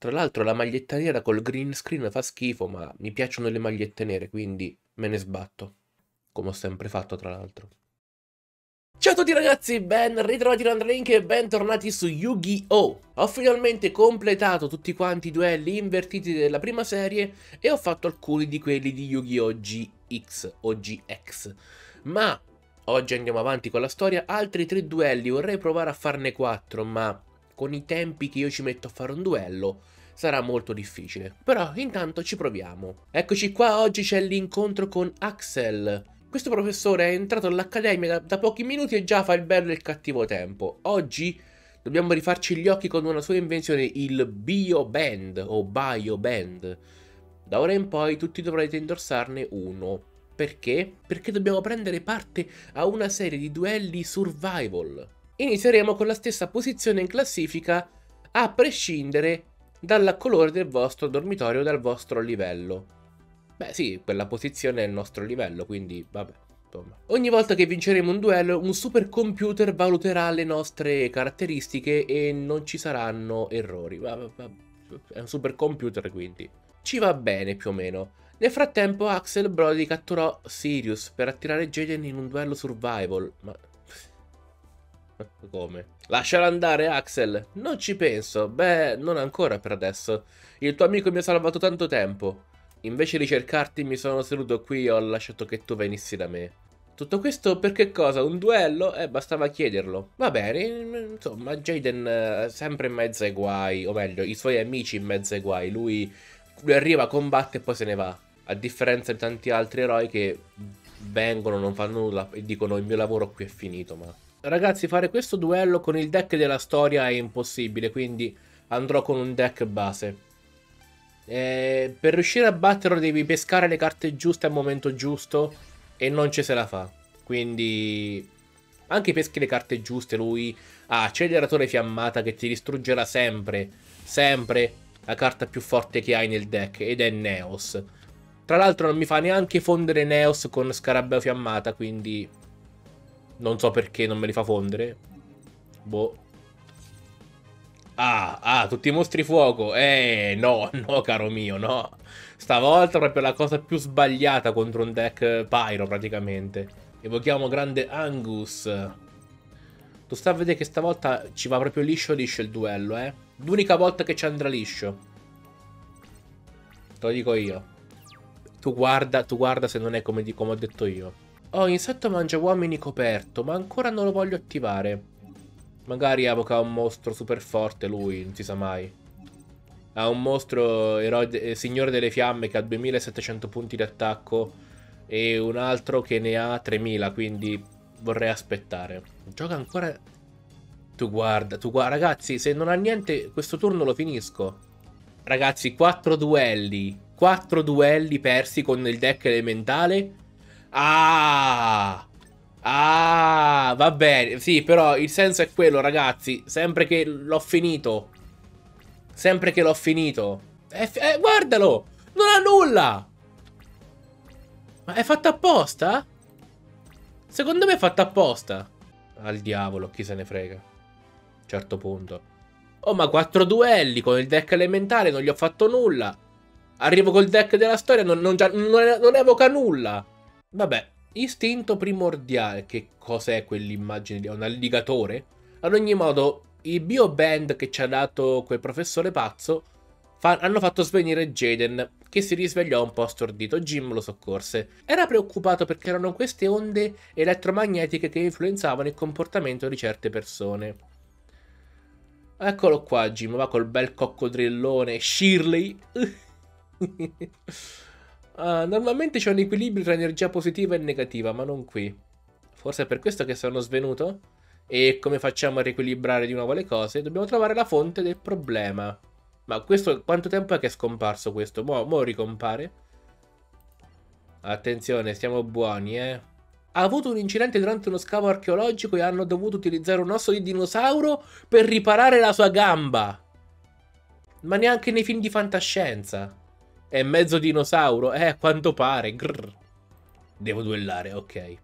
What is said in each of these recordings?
Tra l'altro la maglietta nera col green screen fa schifo, ma mi piacciono le magliette nere, quindi me ne sbatto. Come ho sempre fatto, tra l'altro. Ciao a tutti ragazzi, ben ritrovati da Andrelink e bentornati su Yu-Gi-Oh! Ho finalmente completato tutti quanti i duelli invertiti della prima serie e ho fatto alcuni di quelli di Yu-Gi-Oh! GX o GX. Ma oggi andiamo avanti con la storia, altri 3 duelli, vorrei provare a farne 4, ma con i tempi che io ci metto a fare un duello sarà molto difficile. Però intanto ci proviamo. Eccoci qua, oggi c'è l'incontro con Axel. Questo professore è entrato all'accademia da pochi minuti e già fa il bello e il cattivo tempo. Oggi dobbiamo rifarci gli occhi con una sua invenzione, il Bio Band o Bio Band. Da ora in poi tutti dovrete indossarne uno. Perché? Perché dobbiamo prendere parte a una serie di duelli survival. Inizieremo con la stessa posizione in classifica a prescindere dal colore del vostro dormitorio o dal vostro livello. Beh sì, quella posizione è il nostro livello, quindi vabbè, insomma. Ogni volta che vinceremo un duello, un supercomputer valuterà le nostre caratteristiche e non ci saranno errori. È un supercomputer, quindi ci va bene più o meno. Nel frattempo Axel Brody catturò Sirius per attirare Jaden in un duello survival. Ma come? Lasciala andare, Axel. Non ci penso. Beh, non ancora per adesso. Il tuo amico mi ha salvato tanto tempo. Invece di cercarti mi sono seduto qui e ho lasciato che tu venissi da me. Tutto questo per che cosa? Un duello? Bastava chiederlo. Va bene, insomma, Jaden sempre in mezzo ai guai, o meglio, i suoi amici in mezzo ai guai. Lui arriva, combatte e poi se ne va. A differenza di tanti altri eroi che vengono, non fanno nulla e dicono il mio lavoro qui è finito, ma... Ragazzi, fare questo duello con il deck della storia è impossibile, quindi andrò con un deck base. Per riuscire a batterlo devi pescare le carte giuste al momento giusto e non ci se la fa. Quindi anche peschi le carte giuste, lui ha acceleratore fiammata che ti distruggerà sempre, sempre la carta più forte che hai nel deck ed è Neos. Tra l'altro non mi fa neanche fondere Neos con scarabeo fiammata, quindi non so perché non me li fa fondere. Boh. Tutti i mostri fuoco. No, no, caro mio, no. Stavolta proprio la cosa più sbagliata contro un deck Pyro, praticamente. Evochiamo grande Angus. Tu stai a vedere che stavolta ci va proprio liscio liscio il duello, eh. L'unica volta che ci andrà liscio. Te lo dico io. Tu guarda se non è come ho detto io. Oh, insetto mangia uomini coperto, ma ancora non lo voglio attivare. Magari evoca un mostro super forte lui, non si sa mai. Ha un mostro signore delle fiamme che ha 2700 punti di attacco e un altro che ne ha 3000, quindi vorrei aspettare. Gioca ancora... Tu guarda, ragazzi, se non ha niente questo turno lo finisco. Ragazzi, 4 duelli. 4 duelli persi con il deck elementale. Ah! Ah, va bene. Sì, però il senso è quello, ragazzi. Sempre che l'ho finito. Sempre che l'ho finito. Guardalo! Non ha nulla! Ma è fatta apposta? Secondo me è fatta apposta. Al diavolo, chi se ne frega. Certo punto. Oh, ma 4 duelli con il deck elementare, non gli ho fatto nulla. Arrivo col deck della storia, non evoca nulla. Vabbè. Istinto primordiale. Che cos'è quell'immagine di un alligatore? Ad ogni modo, i bioband che ci ha dato quel professore pazzo hanno fatto svenire Jaden, che si risvegliò un po' stordito. Jim lo soccorse. Era preoccupato perché erano queste onde elettromagnetiche che influenzavano il comportamento di certe persone. Eccolo qua, Jim, va col bel coccodrillone. Shirley. Normalmente c'è un equilibrio tra energia positiva e negativa, ma non qui. Forse è per questo che sono svenuto? E come facciamo a riequilibrare di nuovo le cose? Dobbiamo trovare la fonte del problema. Ma questo, quanto tempo è che è scomparso questo? Mo ricompare? Attenzione, siamo buoni, eh. Ha avuto un incidente durante uno scavo archeologico e hanno dovuto utilizzare un osso di dinosauro per riparare la sua gamba. Ma neanche nei film di fantascienza. È mezzo dinosauro? A quanto pare. Grrr. Devo duellare, ok.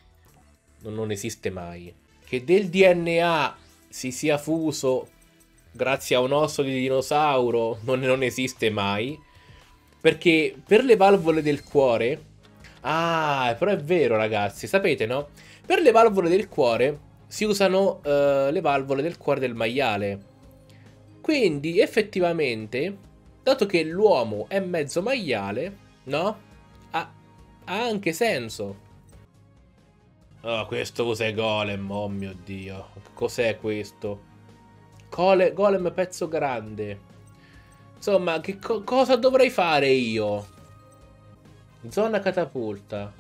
Non esiste mai. Che del DNA si sia fuso grazie a un osso di dinosauro, non esiste mai. Perché per le valvole del cuore... Ah, però è vero ragazzi, sapete no? Per le valvole del cuore si usano le valvole del cuore del maiale. Quindi effettivamente, dato che l'uomo è mezzo maiale, no? Ha anche senso. Oh, questo cos'è Golem? Oh mio Dio. Cos'è questo? Golem pezzo grande. Insomma, cosa dovrei fare io? Zona catapulta.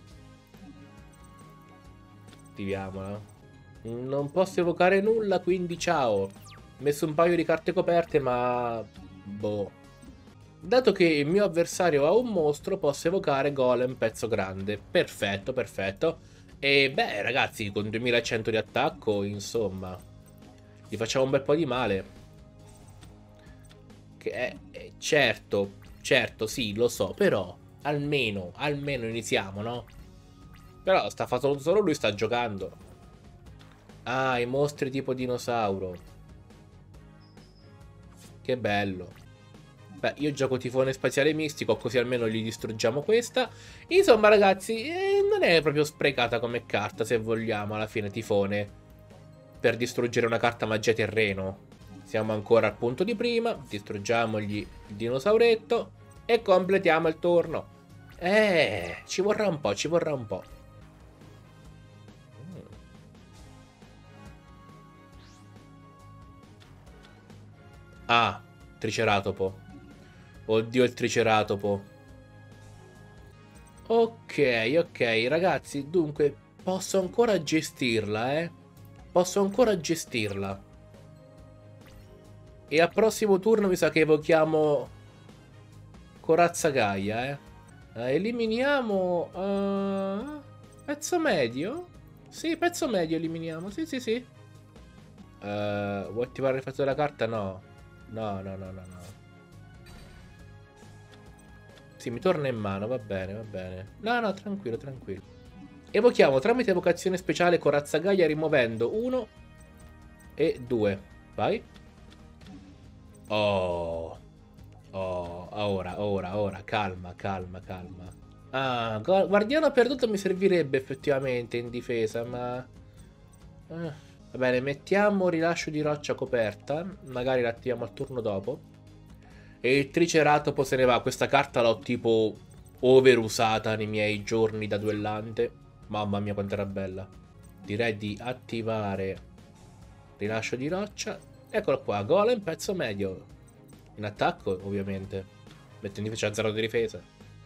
Attiviamola. Non posso evocare nulla, quindi ciao. Ho messo un paio di carte coperte, ma... boh. Dato che il mio avversario ha un mostro, posso evocare Golem pezzo grande. Perfetto, perfetto. E beh, ragazzi, con 2100 di attacco, insomma, gli facciamo un bel po' di male. Che certo, certo, sì, lo so, però almeno iniziamo, no? Però sta fatto solo lui sta giocando. Ah, i mostri tipo dinosauro. Che bello. Beh, io gioco tifone spaziale mistico, così almeno gli distruggiamo questa. Insomma, ragazzi, non è proprio sprecata come carta, se vogliamo, alla fine, tifone. Per distruggere una carta magia terreno. Siamo ancora al punto di prima, distruggiamogli il dinosauretto e completiamo il turno. Ci vorrà un po', ci vorrà un po'. Ah, triceratopo. Oddio il triceratopo. Ok, ok, ragazzi, dunque posso ancora gestirla, eh? Posso ancora gestirla. E al prossimo turno mi sa che evochiamo Corazza Gaia, eh? Eliminiamo... pezzo medio? Sì, pezzo medio eliminiamo, sì, sì, sì. Vuoi attivare l'effetto della carta? No. No, no, no, no, no. Sì, mi torna in mano, va bene, va bene. No, no, tranquillo, tranquillo. Evochiamo tramite evocazione speciale Corazza Gaia rimuovendo 1 e 2. Vai. Oh. Oh, ora, calma, calma, calma. Ah, guardiano perduto mi servirebbe effettivamente in difesa, ma... va bene, mettiamo rilascio di roccia coperta, magari l'attiviamo al turno dopo. E il triceratopo se ne va, questa carta l'ho tipo overusata nei miei giorni da duellante. Mamma mia quanto era bella. Direi di attivare rilascio di roccia. Eccolo qua, golem pezzo medio. In attacco, ovviamente. Mette in difesa, c'ha 0 di difesa.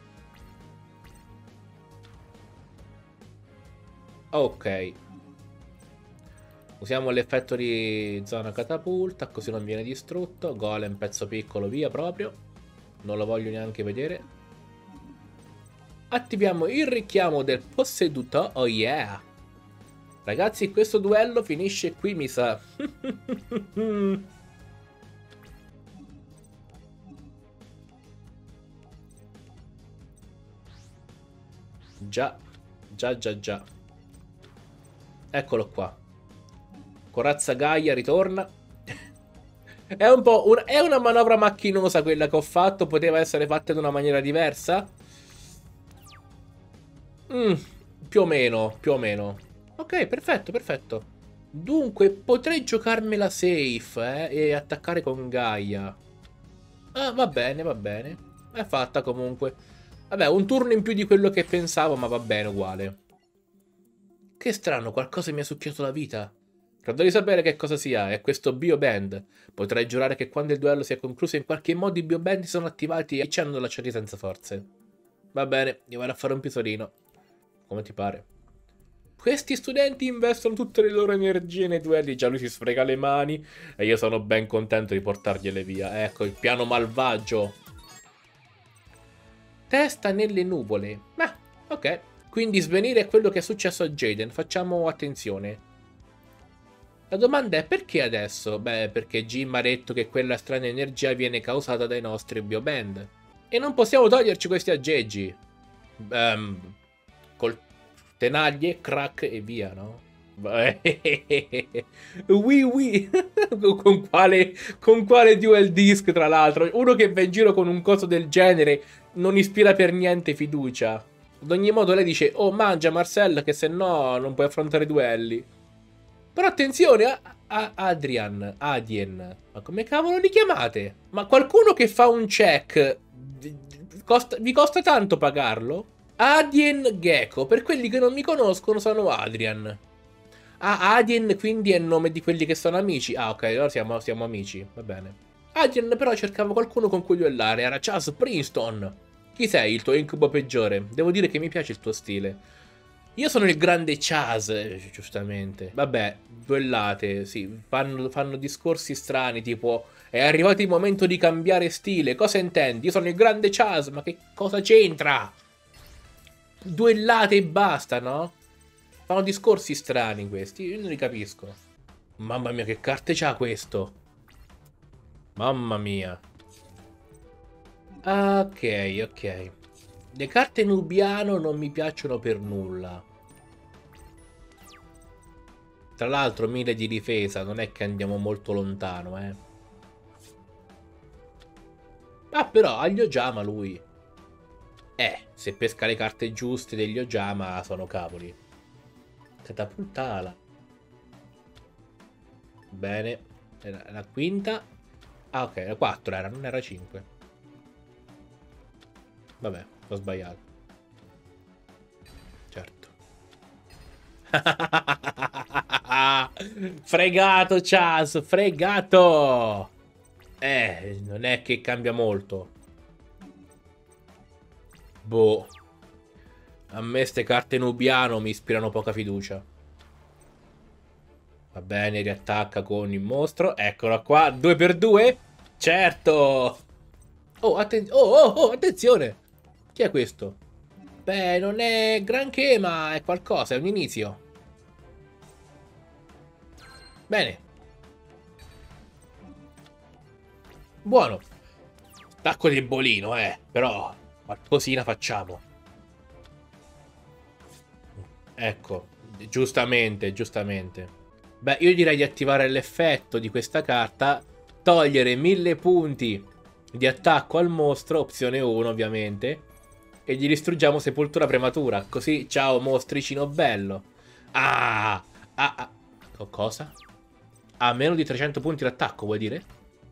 Ok. Usiamo l'effetto di zona catapulta, così non viene distrutto. Golem pezzo piccolo via proprio. Non lo voglio neanche vedere. Attiviamo il richiamo del posseduto. Oh yeah. Ragazzi, questo duello finisce qui, mi sa. Già, già, già, già. Eccolo qua. Corazza Gaia ritorna. È un po' è una manovra macchinosa quella che ho fatto. Poteva essere fatta in una maniera diversa? Più o meno, più o meno. Ok, perfetto, perfetto. Dunque, potrei giocarmela safe, e attaccare con Gaia. Ah, va bene, va bene. È fatta comunque. Vabbè, un turno in più di quello che pensavo, ma va bene uguale. Che strano, qualcosa mi ha succhiato la vita. Credo di sapere che cosa sia, è questo Bioband. Potrei giurare che quando il duello si è concluso in qualche modo i Bioband si sono attivati e ci hanno lasciati senza forze. Va bene, io vado a fare un pisolino. Come ti pare? Questi studenti investono tutte le loro energie nei duelli, già lui si sfrega le mani e io sono ben contento di portargliele via. Ecco, il piano malvagio. Testa nelle nuvole. Ma, ok. Quindi svenire è quello che è successo a Jaden, facciamo attenzione. La domanda è perché adesso? Beh, perché Jim ha detto che quella strana energia viene causata dai nostri bioband. E non possiamo toglierci questi aggeggi. Col tenaglie, crack e via, no? Wii Wii. Con quale dual disc, tra l'altro? Uno che va in giro con un coso del genere non ispira per niente fiducia. Ad ogni modo lei dice: oh, mangia Marcel, che se no non puoi affrontare duelli. Però attenzione a Adien. Ma come cavolo li chiamate? Ma qualcuno che fa un check vi costa tanto pagarlo? Adien Gecko. Per quelli che non mi conoscono sono Adrian. Ah, Adien quindi è il nome di quelli che sono amici. Ah, ok, allora siamo amici. Va bene. Adien però cercava qualcuno con cui duellare. Era Chaz Princeton. Chi sei, il tuo incubo peggiore? Devo dire che mi piace il tuo stile. Io sono il grande Chaz, giustamente. Vabbè, duellate, sì. Fanno discorsi strani, tipo... È arrivato il momento di cambiare stile. Cosa intendi? Io sono il grande Chaz, ma che cosa c'entra? Duellate e basta, no? Fanno discorsi strani questi, io non li capisco. Mamma mia, che carte c'ha questo? Mamma mia. Ok, ok. Le carte Nubiano non mi piacciono per nulla. Tra l'altro 1000 di difesa, non è che andiamo molto lontano, eh. Ah, però ha gli Ojama lui. Se pesca le carte giuste degli Ojama sono cavoli. Catapultala. Bene. Era la quinta. Ah, ok, la 4 era, non era 5. Vabbè, ho sbagliato. Certo. Fregato, Chaz, fregato. Non è che cambia molto. Boh. A me ste carte Nubiano mi ispirano poca fiducia. Va bene, riattacca con il mostro. Eccolo qua, 2x2. Certo. Oh, attenzione. Chi è questo? Beh, non è granché, ma è qualcosa, è un inizio. Bene. Buono. Stacco di bolino, però qualcosina facciamo. Ecco, giustamente, giustamente. Beh, io direi di attivare l'effetto di questa carta, togliere 1000 punti di attacco al mostro, opzione 1 ovviamente, e gli distruggiamo sepoltura prematura. Così, ciao mostricino bello. Ah! Cosa? Ha meno di 300 punti d'attacco, vuol dire?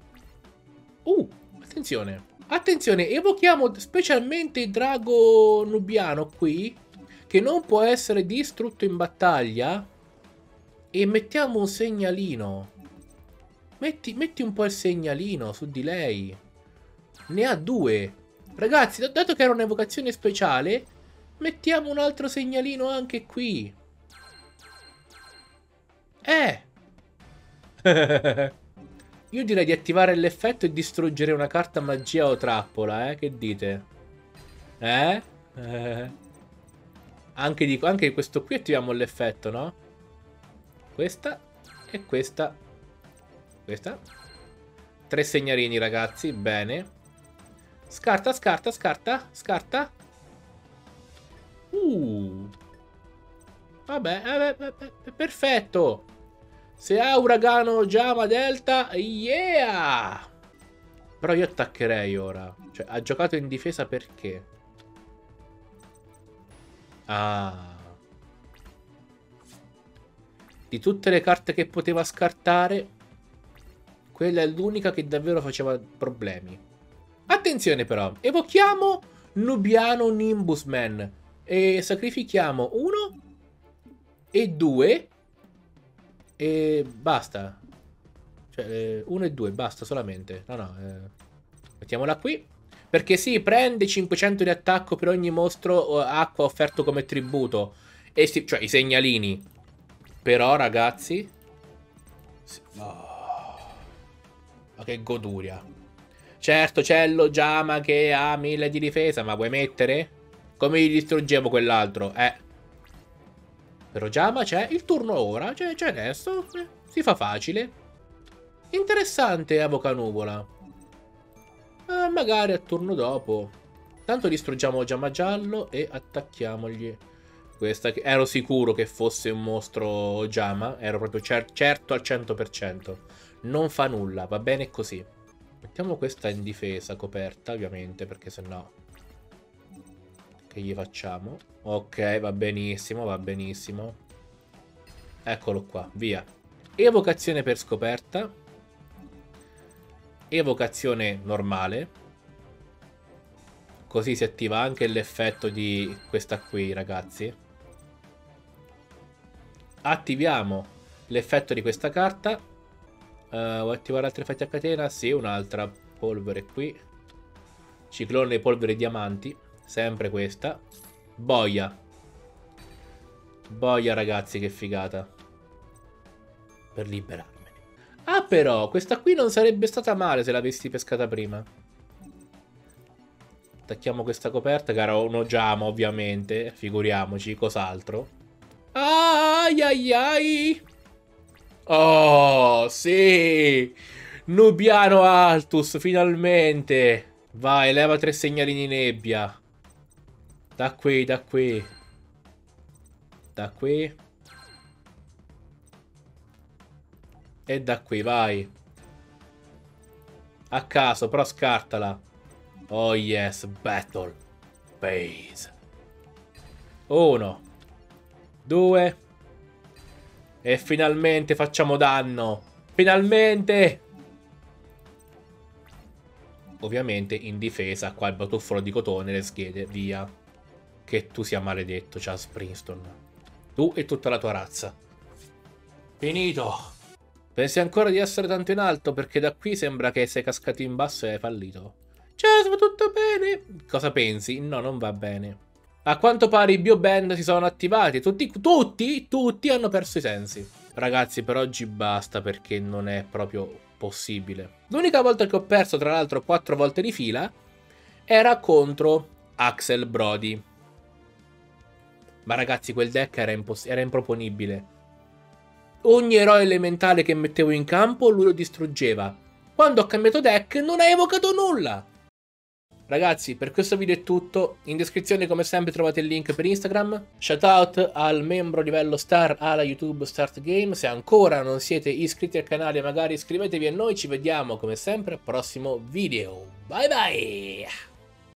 Attenzione. Attenzione, evochiamo specialmente il drago nubiano qui, che non può essere distrutto in battaglia, e mettiamo un segnalino. Metti un po' il segnalino su di lei. Ne ha 2. Ragazzi, dato che era un'evocazione speciale, mettiamo un altro segnalino anche qui. Io direi di attivare l'effetto e distruggere una carta magia o trappola, Che dite? Anche questo qui attiviamo l'effetto, no? Questa e questa. Questa. 3 segnalini, ragazzi. Bene. Scarta, scarta, scarta. Scarta. Vabbè, perfetto. Se ha uragano Jama Delta, yeah! Però io attaccherei ora. Cioè, ha giocato in difesa perché? Ah. Di tutte le carte che poteva scartare, quella è l'unica che davvero faceva problemi. Attenzione però, evochiamo Nubiano Nimbusman e sacrifichiamo 1 e 2 e basta. Cioè, 1 e 2, basta solamente. No, mettiamola qui. Perché sì, prende 500 di attacco per ogni mostro acqua offerto come tributo. E cioè i segnalini. Però, ragazzi... Ma che goduria. Certo, c'è lo Jama che ha 1000 di difesa, ma vuoi mettere? Come gli distruggevo quell'altro? Però Jama c'è. Il turno ora. C'è adesso. Si fa facile. Interessante, Avoca Nuvola. Magari a turno dopo. Tanto distruggiamo Jama giallo e attacchiamogli Questa ero sicuro che fosse un mostro Ojama. Ero proprio certo al 100%. Non fa nulla, va bene così. Mettiamo questa in difesa, coperta, ovviamente, perché sennò... Che gli facciamo? Ok, va benissimo, va benissimo. Eccolo qua, via. Evocazione per scoperta. Evocazione normale. Così si attiva anche l'effetto di questa qui, ragazzi. Attiviamo l'effetto di questa carta. Vuoi attivare altri effetti a catena? Sì, un'altra polvere qui. Ciclone polvere diamanti. Sempre questa. Boia. Boia, ragazzi, che figata. Per liberarmene. Ah, però, questa qui non sarebbe stata male se l'avessi pescata prima. Attacchiamo questa coperta, che era un Ojama, ovviamente. Figuriamoci, cos'altro. Ai ai ai. Oh, sì! Nubiano Altus, finalmente! Vai, leva 3 segnali di nebbia. Da qui, da qui. Da qui. E da qui, vai. A caso, però scartala. Oh yes, battle. Phase. 1. 2. E finalmente facciamo danno. Finalmente! Ovviamente in difesa qua il batuffolo di cotone le schede, via. Che tu sia maledetto, Charles Princeton. Tu e tutta la tua razza. Finito. Pensi ancora di essere tanto in alto perché da qui sembra che sei cascato in basso e hai fallito. Charles, va tutto bene? Cosa pensi? No, non va bene. A quanto pare i bioband si sono attivati. Tutti hanno perso i sensi. Ragazzi, per oggi basta perché non è proprio possibile. L'unica volta che ho perso, tra l'altro 4 volte di fila, era contro Axel Brody. Ma ragazzi, quel deck era improponibile. Ogni eroe elementale che mettevo in campo lui lo distruggeva. Quando ho cambiato deck non ha evocato nulla. Ragazzi, per questo video è tutto. In descrizione come sempre trovate il link per Instagram. Shoutout al membro livello star alla YouTube Start Game. Se ancora non siete iscritti al canale magari iscrivetevi a noi. Ci vediamo come sempre al prossimo video. Bye bye!